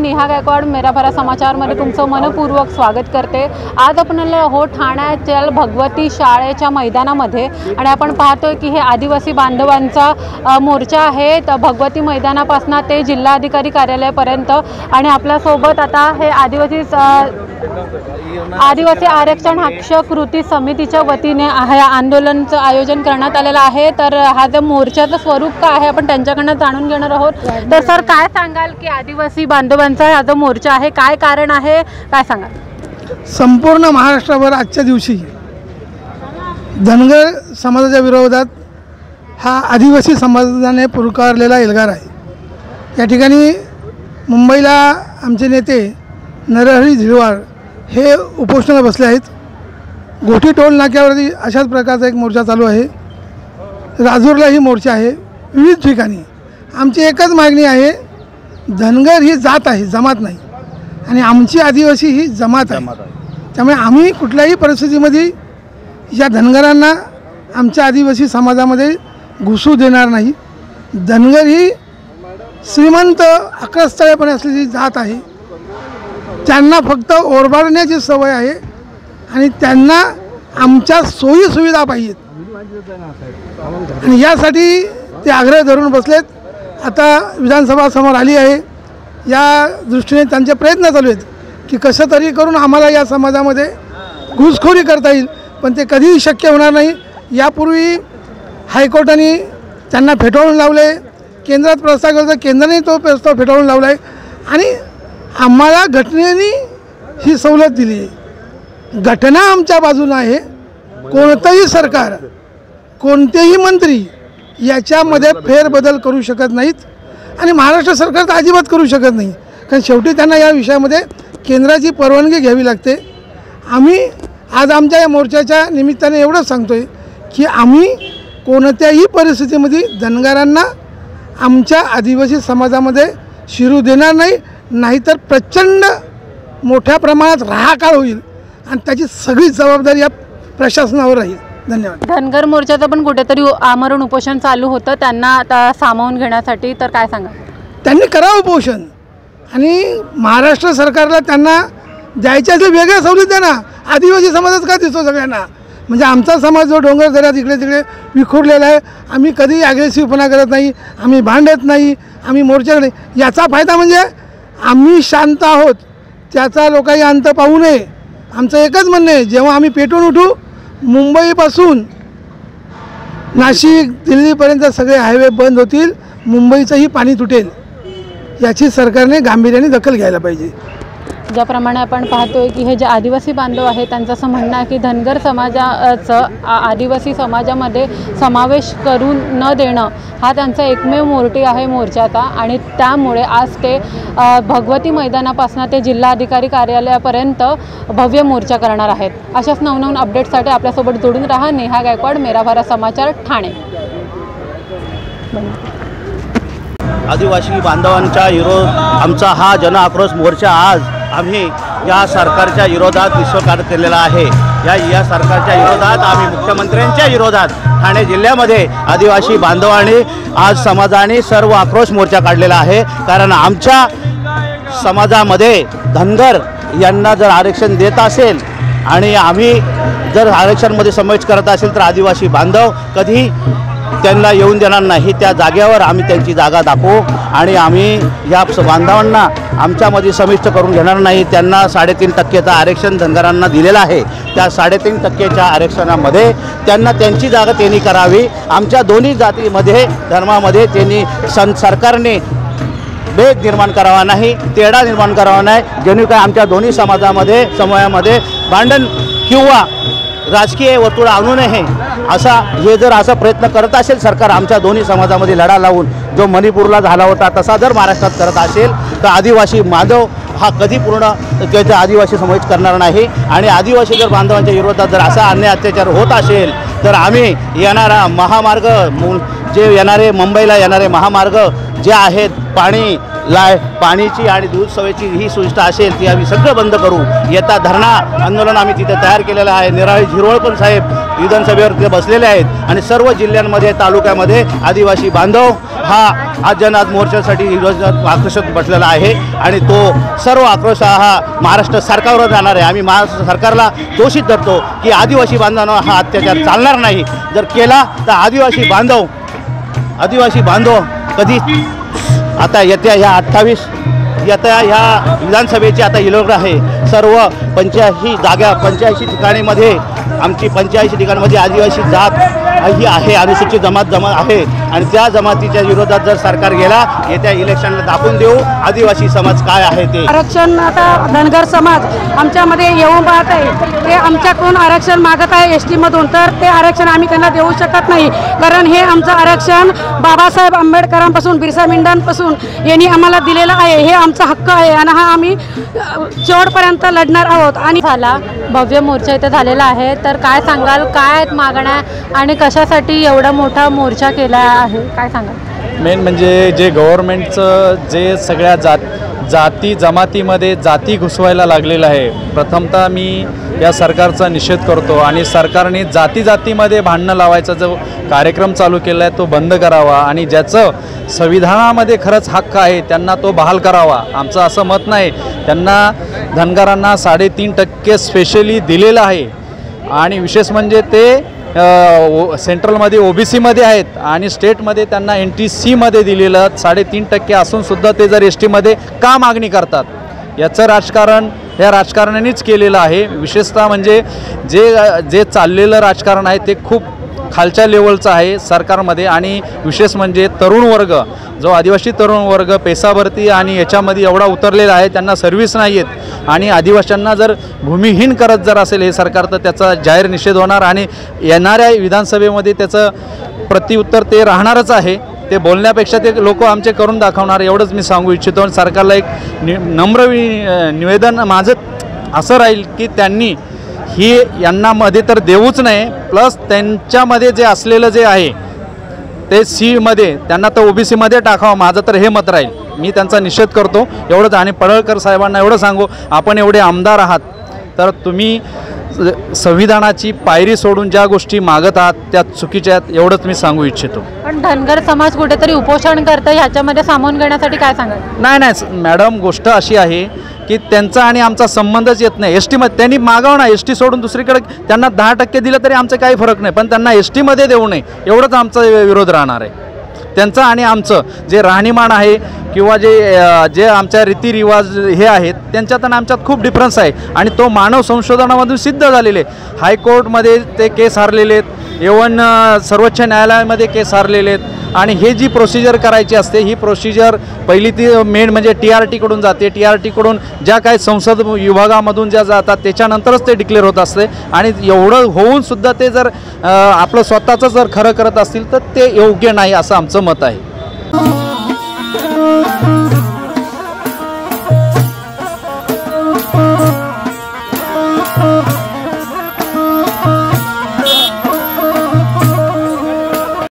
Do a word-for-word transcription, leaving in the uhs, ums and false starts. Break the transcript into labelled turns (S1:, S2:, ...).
S1: नेहा गायकवाड मेराभरा समाचारमध्ये तुमचं मनपूर्वक स्वागत करते। आज आपण आहोत ठाण्याच्या भगवती शाळेच्या मैदानामध्ये आणि आपण पाहतोय की हे आदिवासी बांधवांचा मोर्चा आहे तर भगवती मैदानापासून ते जिल्हाधिकारी कार्यालयापर्यंत आणि आपल्या सोबत आता हे आदिवासी आदिवासी आरक्षण हक्क कृती समितीच्या वतीने हे आंदोलनाचं आयोजन करण्यात आलेलं आहे। तर हा जो मोर्चाचं स्वरूप काय आहे आपण त्यांच्याकडून जाणून घेणार आहोत। तर सर काय सांगाल की आदिवासी बांधवांचा हा जो मोर्चा आहे काय कारण आहे काय सांगाल?
S2: संपूर्ण महाराष्ट्रभर आजच्या दिवशी धनगर समाजाच्या विरोधात हा आदिवासी समाजाने पुकारलेला एल्गार आहे। या ठिकाणी मुंबईला आमचे नेते नरहरी झिरवाळ हे उपोषणाला बसले आहेत। गोठी टोल नाक्यावरती अशाच प्रकारचा एक मोर्चा चालू आहे। राजूरलाही मोर्चा आहे। विविध ठिकाणी आमची एकच मागणी आहे, धनगर ही जात आहे, जमात नाही आणि आमची आदिवासी ही जमात आहे। त्यामुळे आम्ही कुठल्याही परिस्थितीमध्ये या धनगरांना आमच्या आदिवासी समाजामध्ये घुसू देणार नाही। धनगर ही श्रीमंत आक्रस्ताळेपणे असलेली जात आहे। त्यांना फक्त ओरबाडण्याची सवय आहे आणि त्यांना आमच्या सोयी सुविधा पाहिजेत आणि यासाठी ते आग्रह धरून बसलेत। आता विधानसभा समोर आली आहे, या दृष्टीने त्यांचे प्रयत्न चालू आहेत की कसं तरी करून आम्हाला या समाजामध्ये घुसखोरी करता येईल, पण ते कधीही शक्य होणार नाही। यापूर्वी हायकोर्टाने त्यांना फेटाळून लावले, केंद्रात प्रस्ताव केला तर केंद्राने तो प्रस्ताव फेटाळून लावला आहे आणि आम्हाला घटनेने ही सवलत दिली आहे। घटना आमच्या बाजूने आहे। कोणतंही सरकार कोणतेही मंत्री याच्यामध्ये फेरबदल करू शकत नाहीत आणि महाराष्ट्र सरकार तर अजिबात करू शकत नाही, कारण शेवटी त्यांना या विषयामध्ये केंद्राची परवानगी घ्यावी लागते। आम्ही आज आमच्या या मोर्चाच्या निमित्ताने एवढंच सांगतोय की आम्ही कोणत्याही परिस्थितीमध्ये धनगरांना आमच्या आदिवासी समाजामध्ये शिरू देणार नाही, नाहीतर प्रचंड मोठ्या प्रमाणात राहाकाळ होईल आणि त्याची सगळी जबाबदारी या प्रशासनावर राहील। धन्यवाद।
S1: धनगर मोर्चाचं पण कुठेतरी आमरण उपोषण चालू होतं त्यांना आता सामावून घेण्यासाठी, तर काय सांगा?
S2: त्यांनी करावं उपोषण आणि महाराष्ट्र सरकारला त्यांना द्यायच्या जे वेगळ्या सवलती द्या ना। आदिवासी समाजात का दिसतो सगळ्यांना? म्हणजे आमचा समाज जो डोंगर दऱ्यात इकडे तिकडे विखुरलेला आहे, आम्ही कधीही ॲग्रेसिव्हपणा करत नाही, आम्ही भांडत नाही, आम्ही मोर्चाकडे याचा फायदा म्हणजे आम्ही शांत आहोत, त्याचा लोकांनी अंत पाहू नये। आमचं एकच म्हणणं आहे, जेव्हा आम्ही पेटून उठू मुंबईपासून नाशिक दिल्लीपर्यंत सगळे हायवे बंद होतील, मुंबईचंही पाणी तुटेल, याची सरकारने गांभीर्याने दखल घ्यायला पाहिजे।
S1: ज्याप्रमाणे आपण पाहतोय की हे जे आदिवासी बांधव आहेत त्यांचं असं म्हणणं आहे की धनगर समाजाचं आदिवासी समाजामध्ये समावेश करून न देणं हा त्यांचा एकमेव मोर्टी आहे मोर्चाचा आणि त्यामुळे आज ते भगवती मैदानापासून ते जिल्हाधिकारी कार्यालयापर्यंत भव्य मोर्चा करणार आहेत। अशाच नवनवीन अपडेट्ससाठी आपल्यासोबत जोडून राहा। नेहा गायकवाड मेराभरा समाचार ठाणे।
S3: आदिवासी बांधवांचा विरोध आमचा हा जन आक्रोश मोर्चा आज आम्ही या सरकारच्या विरोधात विश्वकार केलेला आहे। या या सरकारच्या विरोधात आम्ही मुख्यमंत्र्यांच्या विरोधात ठाणे जिल्ह्यामध्ये आदिवासी बांधवांनी आज समाजाने सर्व आक्रोश मोर्चा काढलेला आहे। कारण आमच्या समाजामध्ये धनगर यांना जर आरक्षण देत असेल आणि आम्ही जर आरक्षणमध्ये समावेश करत असेल तर आदिवासी बांधव कधी त्यांना येऊन देणार नाही। त्या जागेवर आम्ही त्यांची जागा दाखवू आणि आम्ही या बांधवांना आमच्यामध्ये समाविष्ट करून घेणार नाही। त्यांना साडेतीन टक्केचं आरक्षण धनगरांना दिलेलं आहे, त्या साडेतीन टक्केच्या आरक्षणामध्ये त्यांना त्यांची जागा त्यांनी करावी। आमच्या दोन्ही जातीमध्ये धर्मामध्ये त्यांनी सन सरकारने भेद निर्माण करावा नाही, तेढा निर्माण करावा नाही, जेणे काय आमच्या दोन्ही समाजामध्ये समूहामध्ये भांडण किंवा राजकीय वर्तुळ आणू नये असा हे जर असा प्रयत्न करत असेल सरकार आमच्या दोन्ही समाजामध्ये लढा लावून जो मणिपूरला झाला होता तसा जर महाराष्ट्रात करत असेल तर आदिवासी बांधव हा कधी पूर्ण त्याचा आदिवासी समावेश करणार नाही आणि आदिवासी जर बांधवांच्या विरोधात जर असा अन्याय अत्याचार होत असेल तर आम्ही येणारा महामार्ग जे येणारे मुंबईला येणारे महामार्ग जे आहेत पाणी लाय पाणीची आणि दूध सेवेची ही सुविधा असेल ती आम्ही सगळं बंद करू। येता धरणा आंदोलन आम्ही तिथे तयार केलेलं आहे। निराळी झिरवळ पण साहेब विधानसभेवर तिथे बसलेले आहेत आणि सर्व जिल्ह्यांमध्ये तालुक्यामध्ये आदिवासी बांधव हा आज जन आज मोर्चासाठी विरोधात आक्रोशात बसलेला आहे आणि तो सर्व आक्रोश हा महाराष्ट्र सरकारवर जाणार आहे। आम्ही महाराष्ट्र सरकारला दोषित धरतो की आदिवासी बांधवांना हा अत्याचार चालणार नाही, जर केला तर आदिवासी बांधव आदिवासी बांधव कधी आता येत्या ह्या अठ्ठावीस येत्या ह्या विधानसभेची आता इलेक्शन आहे, सर्व पंच्याऐंशी जागा पंच्याऐंशी ठिकाणीमध्ये आमची पंच्याऐंशी ठिकाणामध्ये आदिवासी जात ही आहे, अनुसूचित जमात जमात आहे आणि त्या जमातीच्या विरोधात जर सरकार गेला येत्या इलेक्शनला दाखवून देऊ आदिवासी समाज काय आहे ते।
S4: आरक्षण आता धनगर समाज आमच्यामध्ये येऊन पाहत आहे, ते आमच्याकडून आरक्षण मागत आहे एस टीमधून, तर ते आरक्षण आम्ही त्यांना देऊ शकत नाही, कारण हे आमचं आरक्षण बाबासाहेब आंबेडकरांपासून बिरसा मुंडांपासून यांनी आम्हाला दिलेलं आहे, हे आमचा हक्क आहे आणि हा आम्ही शेवटपर्यंत लढणार आहोत। आणि
S1: झाला भव्य मोर्चा इथे झालेला आहे, तर काय सांगाल, काय आहेत मागण्या आणि कशासाठी एवढा मोठा मोर्चा केला आहे, काय सांगाल?
S5: मेन म्हणजे जे गव्हर्नमेंटचं जे सगळ्या जात जाती जमातीमध्ये जाती घुसवायला लागलेलं आहे, प्रथमतः मी या सरकारचा निषेध करतो आणि सरकारने जाती जातीमध्ये भांडणं लावायचा जो कार्यक्रम चालू केला आहे तो बंद करावा आणि ज्याचं संविधानामध्ये खरंच हक्क आहे त्यांना तो बहाल करावा। आमचं असं मत नाही, त्यांना धनगरांना साडेतीन टक्के स्पेशली दिलेलं आहे आणि विशेष म्हणजे ते सेंट्रलमध्ये ओ बी सीमध्ये आहेत आणि स्टेटमध्ये त्यांना एन टी सीमध्ये दिलेलं साडेतीन टक्के असूनसुद्धा ते जर एस टीमध्ये का मागणी करतात, याचं राजकारण ह्या राजकारण्यांनीच केलेलं आहे। विशेषतः म्हणजे जे जे चाललेलं राजकारण आहे ते खूप खालच्या लेवलचं आहे सरकारमध्ये आणि विशेष म्हणजे तरुण वर्ग जो आदिवासी तरुण वर्ग पेशाभरती आणि याच्यामध्ये एवढा उतरलेला आहे, त्यांना सर्व्हिस नाही आहेत आणि आदिवासींना जर भूमिहीन करत जर असेल हे सरकार तर त्याचा जाहीर निषेध होणार आणि येणाऱ्या विधानसभेमध्ये त्याचं प्रत्युत्तर ते राहणारच आहे। ते बोलण्यापेक्षा ते लोक आमचे करून दाखवणार एवढंच मी सांगू इच्छितो। सरकारला एक नि नम्र निवेदन माझं असं राहील की त्यांनी ही यांना मध्ये तर देऊच नाही, प्लस त्यांच्यामध्ये जे असलेलं जे आहे ते सीमध्ये त्यांना तर ओ बी सीमध्ये टाकावं, माझं तर हे मत राहील। मी त्यांचा निषेध करतो एवढंच आणि पडळकर साहेबांना एवढं सांगू, आपण एवढे आमदार आहात तर तुम्ही संविधानाची पायरी सोडून ज्या गोष्टी मागत आहात त्या चुकीच्या आहेत एवढंच मी सांगू इच्छितो।
S1: पण धनगर समाज कुठेतरी उपोषण करतं, ह्याच्यामध्ये सामावून घेण्यासाठी काय सांगाल?
S5: नाही नाही मॅडम, गोष्ट अशी आहे की त्यांचा आणि आमचा संबंधच येत नाही। एस टीमध्ये त्यांनी मागावं ना, एस टी सोडून दुसरीकडे त्यांना दहा टक्के दिलं तरी आमचं काही फरक नाही, पण त्यांना एस टीमध्ये देऊ नये एवढंच आमचा विरोध राहणार आहे। त्यांचं आणि आमचं जे राहणीमान आहे किंवा जे जे आमच्या रीतिरिवाज हे आहेत त्यांच्यात आणि आमच्यात खूप डिफरन्स आहे आणि तो मानव संशोधनामधून सिद्ध झालेले। हायकोर्टमध्ये ते केस हारलेले आहेत, इव्हन सर्वोच्च न्यायालयामध्ये केस हारलेले आहेत आणि हे जी प्रोसिजर करायची असते ही प्रोसिजर पहिली ती मेन म्हणजे टी आर टीकडून जाते, टी आर टीकडून ज्या काही संसद विभागामधून ज्या जातात त्याच्यानंतरच ते डिक्लेअर होत असते आणि एवढं होऊनसुद्धा ते जर आपलं स्वतःचं जर खरं करत असतील तर ते योग्य नाही असं आमचं मत आहे।